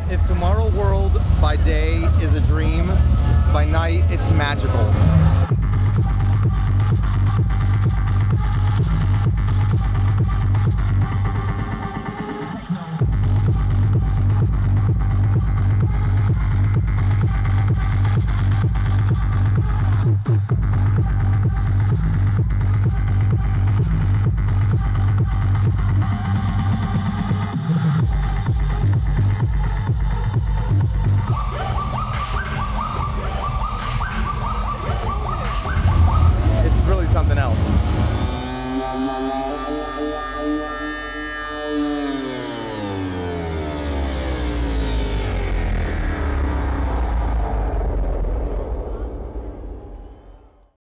If Tomorrow World by day is a dream, by night it's magical.